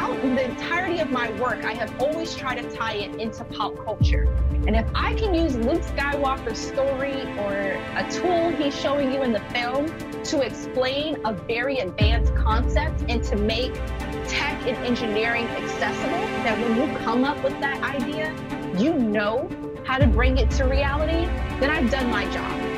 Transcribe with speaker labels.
Speaker 1: throughout the entirety of my work, I have always tried to tie it into pop culture. And if I can use Luke Skywalker's story or a tool he's showing you in the film to explain a very advanced concept and to make tech and engineering accessible, that when you come up with that idea, you know how to bring it to reality, then I've done my job.